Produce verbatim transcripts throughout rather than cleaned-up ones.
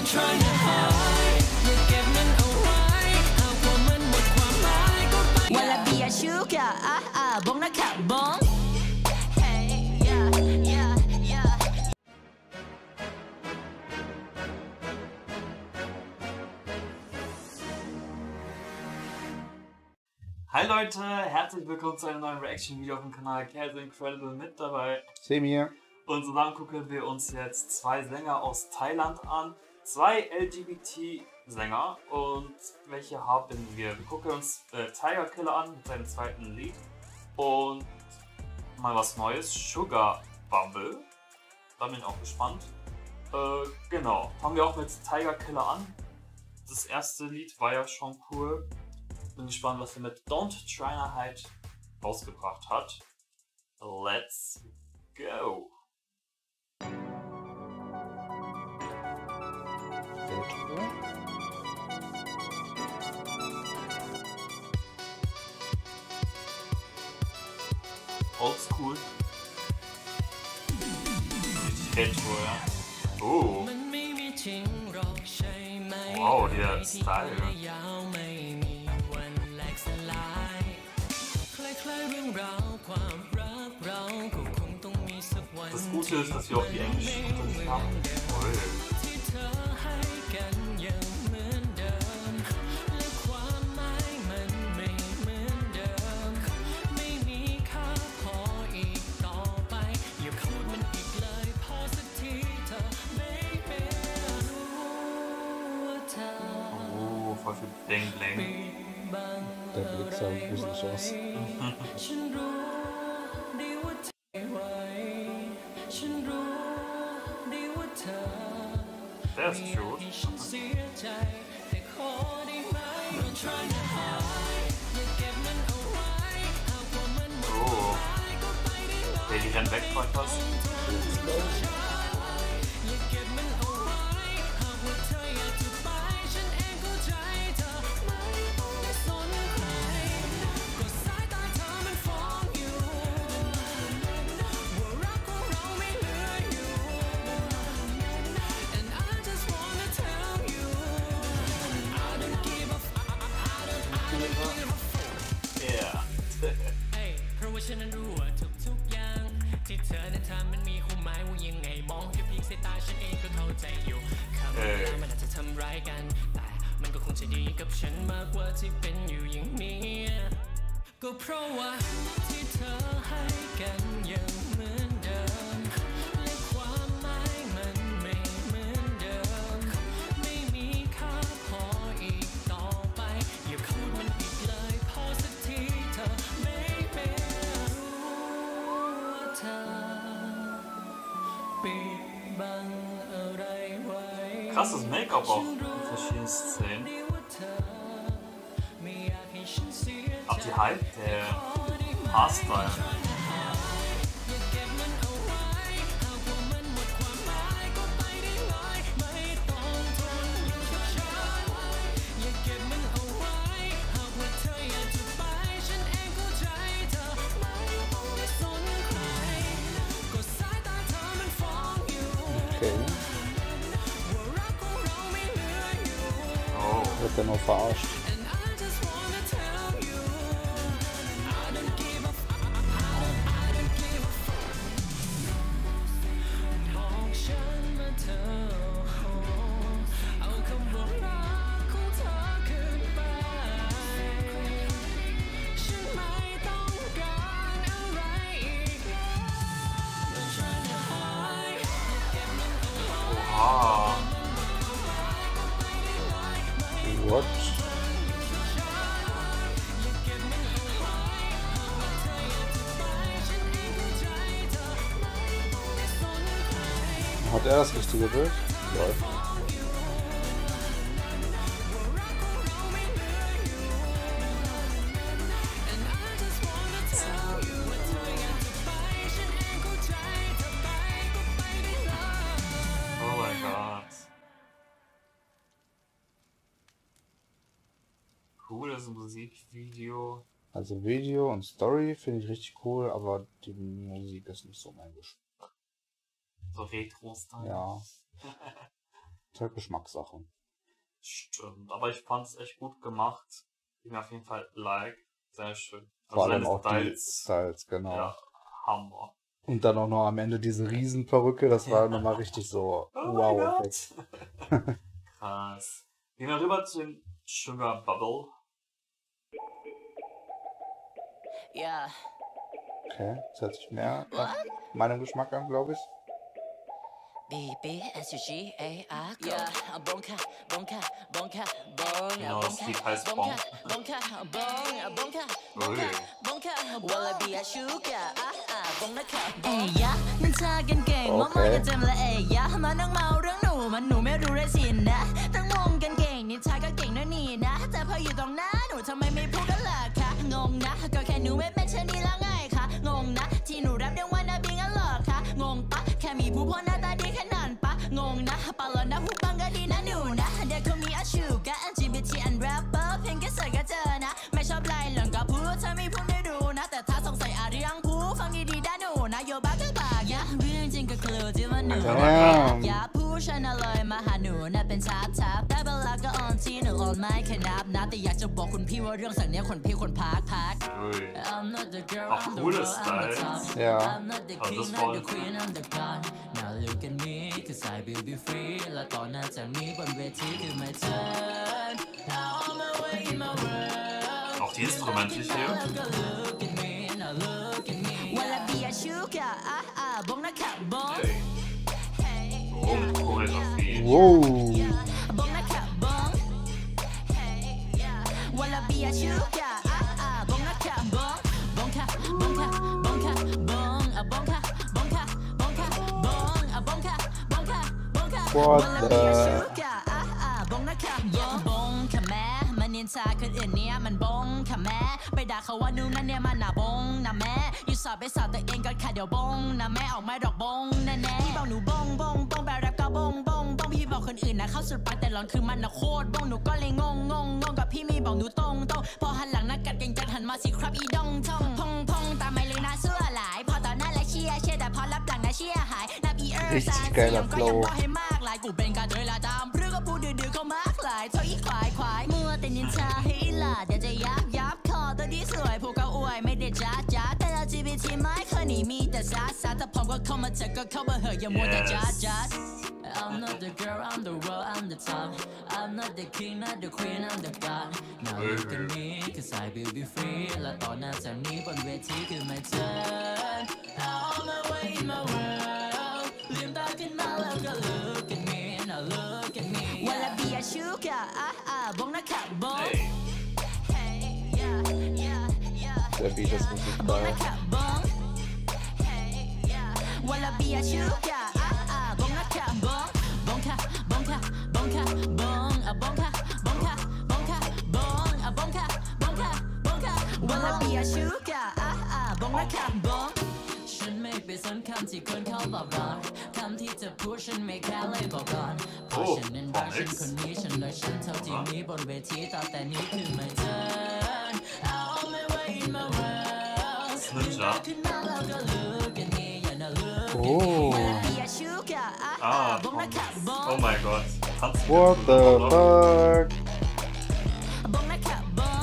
Hi Leute, herzlich willkommen zu einem neuen Reaction-Video auf dem Kanal Kelso Incredible mit dabei. Same hier. Und zusammen gucken wir uns jetzt zwei Sänger aus Thailand an. Zwei L G B T-Sänger. Und welche haben wir? Wir gucken uns äh, Tiger Killer an mit seinem zweiten Lied. Und mal was Neues, Sugar Bumble. Da bin ich auch gespannt. Äh, genau, fangen wir auch mit Tiger Killer an. Das erste Lied war ja schon cool. Bin gespannt, was er mit Don't Try to Hide rausgebracht hat. Let's go! Oldschool. Richtig Retro, ja. Oh. Wow, der Style. Das Gute ist, dass wir auch die englischen Untertitel haben. Oh, voll viel Bling Bling. Der Blick sah gruselig aus. Der ist cute. Oh. Okay, die rennen weg vor etwas. ก็เพราะว่าที่เธอให้กันยังเหมือนเดิมและความหมายมันไม่เหมือนเดิมไม่มีค่าพออีกต่อไปอย่าพูดมันอีกเลยพอสักทีเธอไม่เป็นรู้ว่าเธอปิดบังอะไรไว้ Krasses Make-up auch in verschiedenen Szenen. Auch die Hype, der Haarstyle. Okay. Oh. Wird der noch verarscht? Ah. What? Hat er das richtige Bild? Lol. Oh mein Gott. Cooles Musikvideo. Also Video und Story finde ich richtig cool, aber die Musik ist nicht so mein Geschmack. So Retro-Style. Ja. Ist halt Geschmackssache. Stimmt, aber ich fand es echt gut gemacht. Ich mir auf jeden Fall like. Sehr schön. Vor allem seine auch die Styles, genau. Ja, Hammer. Und dann auch noch am Ende diese Riesenperücke, das war nochmal richtig so Oh mein wow. Gott. Krass. Gehen wir rüber zu dem Sugar Bubble. Ja. Okay, das hört sich mehr nach meinem Geschmack an, glaube ich. B, B, S, U, G, A, A, go. Ja, Bonka, Bonka, Bonka, Bon, Genau, das Lied heißt Bonka, Bonka, Bon, Bonka, Bonka, Bonka, Wallaby, a Sugar, ah, ah, Bonka, Ey, ja, มันเธอกันเก่งมากๆกันเต็มเลยเอ้ยยะมันต้องเมาเรื่องหนูมันหนูไม่รู้เลยสินะต้องงงกันเก่งนิทายก็เก่งนะนี่นะแต่พออยู่ตรงหน้าหนูทำไมไม่พูดกันล่ะคะงงนะก็แค่หนูไม่เป็นเช่นนี้แล้วไงคะงงนะที่หนูรับเรื่องว่าน่าบิงกันหรอคะงงปะแค่มีผู้พ่อหน้าตาดีแค่นั้นปะงงนะปะแล้วนะผู้บังก็ดีนะหนูนะเด็กเขามีอาชีพกับ แอล จี บี ที and rapper เพียงแค่ใส่ก็เจอนะไม่ชอบไล่หล่อนก็พูดถ้าไม่พูดไม่รู้นะแต่ถ้าสงสัยอะไรยังพูดฟังดีๆได้หนูนะโยบ้าก็บากอย่าเรื่องจริงก็คือที่ว่าหนูอย่าพูดฉันเลยมาหาหนูนะเป็นชาร์ทับแต่เวลาก็ออนที่หนูออนไม่แค่นับนะแต่อยากจะบอกคุณพี่ว่าเรื่องสักเนี้ยคนพี่คนพักพัก I'm not the girl I'm the girl I'm the top I'm not the king not the queen I'm the god Now look at me cause I will be free และตอนหน้าจากนี้บนเวทีคือ my turn Now on my way in my world Auch die Instrumente hier. Look at me now look at me Wanna be a sugar อ่ะอ่ะบงนะครับบง Oh, Choreografie. Wow. บงนะครับบง Wanna be a sugar อ่ะอ่ะบงนะครับบงบงค่ะบงค่ะบงค่ะบงอ่ะบงค่ะบงค่ะบงค่ะบงอ่ะบงค่ะบงค่ะบงค่ะ What Wanna be a the- sugar อ่ะอ่ะบงนะครับบงบงค่ะแม่มันนินทาคนอื่นเนี่ยมันบงค่ะแม่ไปด่าเขาว่านู่นนั่นเนี่ยมันน่ะบงนะแม่อยู่สอบไปสอบตัวเองก็ค่ะเดี๋ยวบงนะแม่ออกไม่ดอกบงแน่แน่พี่บอกหนูบงบงบงแบบแรปก็บงบงบงพี่บอกคนอื่นนะเข้าสุดปังแต่หลอนคือมันน่ะโคตรบงหนูก็เลยงงงงงงกับพี่มีบอกหนูตรงตรงพอหันหลังนักกัดเก่งจัดหันมาสิครับอีดงทองพงพงตามไม่เลยนะเสื้อหลายพอตอนนั้นแหละเชียร์เชียร์แต่พอรับหลังนะเชียร์หายนับอีเออร์ซานสยองก็ยังว่าให้มากหลายกูเป็นการเดินละตามเพื่อก็พูดดื้อๆเขามากหลายเท่าอีควายควายมัวแต่นินทาให้หลาเดี๋ยวจะยับยับคอตัวที่สวยพวกก็อวยไม่ได้จ้าจ้าแต่ แอล จี บี ที ไม่เคยหนีมีแต่ซาซาแต่พอก็เข้ามาเธอก็เข้ามาเหอะอย่ามัวแต่จ้าจ้า I'm not the girl I'm the world I'm the top I'm not the king not the queen I'm the god Now look at me cause I will be free และตอนหน้าจากนี้บนเวทีคือ my turn Now on my way in my world ลืมตาขึ้นมาแล้วก็ look at me now look at me Wanna be a sugar อ่ะอ่ะบงนะครับบง Hey. Hey yeah yeah yeah Der Beat ist richtig บง geil. นะครับบง Hey yeah Wanna be a sugar อ่ะอ่ะบงนะครับบงบงค่ะบงค่ะบงค่ะบงอ่ะบงค่ะบงค่ะบงค่ะบงอ่ะบงค่ะบงค่ะบงค่ะ Wanna be a sugar อ่ะอ่ะบงนะครับบงฉันไม่ไปสนคำที่คนเขาบอกก่อนคำที่จะพูดฉันไม่แค่เลยบอกก่อนเพราะฉันนั้นรักฉันคนนี้ฉันเลยฉันเท่าที่มีบนเวทีต่อแต่นี้คือ my turn Out on my way in my world Ninja. ขึ้นมาแล้วก็ look at me yeah now look at me Oh. Wanna be a sugar อ่ะอ่ะ Ah, บงนะครับบง oh mein Gott. Tanzen wir What the zusammen, oder? fuck? บงนะครับบง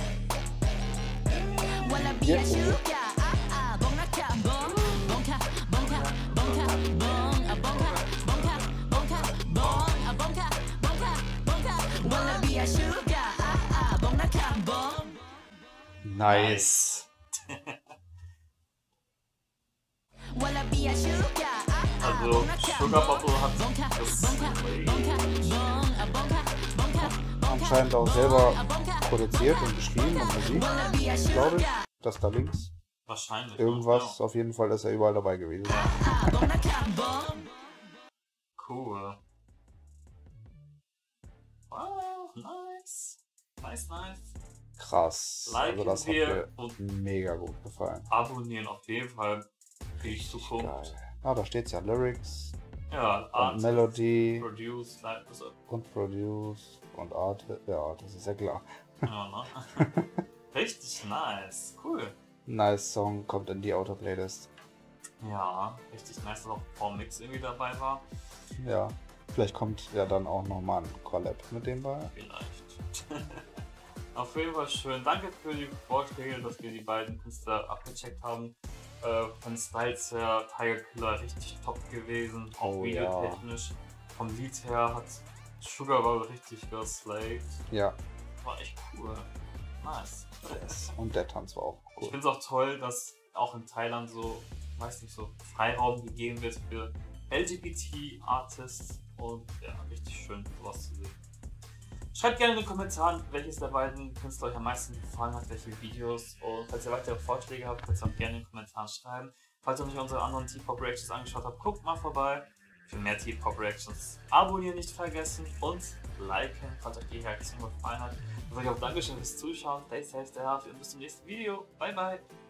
Wanna be a sugar อ่ะอ่ะบงนะครับบงบงค่ะบงค่ะบงค่ะบงอ่ะบงค่ะบงค่ะบงค่ะบงอ่ะบงค่ะบงค่ะบงค่ะ Wanna be a sugar อ่ะอ่ะบงนะครับบง Nice. Wanna be a sugar อ่ะอ่ะ Also บงนะครับ Sugar Bubble hat บงค่ะ das บงค่ะบงค่ะบงอ่ะบงค่ะบงค่ะบงค่ะ Anscheinend auch selber produziert und geschrieben und Musik, Wanna be a glaube ich. sugar Das da links. wahrscheinlich. Irgendwas, Ja. auf jeden Fall ist er überall dabei gewesen. อ่ะบงนะครับบง Cool. Wow, nice. Nice, nice. Krass. Liken Also das hat wir mir und mega gut gefallen. abonnieren auf jeden Fall für die Zukunft. Geil. Ah, da steht's ja Lyrics Ja, und Art, Melody Produce, like, also, und Produce und Art. Ja, das ist ja klar. ja, ne? Richtig nice. Cool. Nice Song, kommt in die Auto-Playlist. Ja, richtig nice, dass auch V-Mix irgendwie dabei war. Ja. Vielleicht kommt ja dann auch nochmal ein Collab mit dem bei. Vielleicht. Auf jeden Fall schön. Danke für die Vorschläge, dass wir die beiden Künstler abgecheckt haben. Äh, von Styles her, Tiger Killer richtig top gewesen. Auch Oh, videotechnisch. Vom Lied her hat Sugar Bowl richtig geslayed. Ja, War echt cool. Nice. yes. Und der Tanz war auch Ich cool. finde es auch toll, dass auch in Thailand so, weiß nicht, so Freiraum gegeben wird für L G B T-Artists und ja, richtig schön sowas zu sehen. Schreibt gerne in den Kommentaren, welches der beiden Künstler euch am meisten gefallen hat, welche Videos, und falls ihr weitere Vorschläge habt, könnt ihr auch gerne in den Kommentaren schreiben. Falls ihr noch nicht unsere anderen T-Pop-Reactions angeschaut habt, guckt mal vorbei. Für mehr T-Pop-Reactions abonnieren nicht vergessen und liken, falls euch die Reaktion gefallen hat. Und sage ich auch Dankeschön fürs Zuschauen, stay safe, stay healthy und bis zum nächsten Video. Bye bye!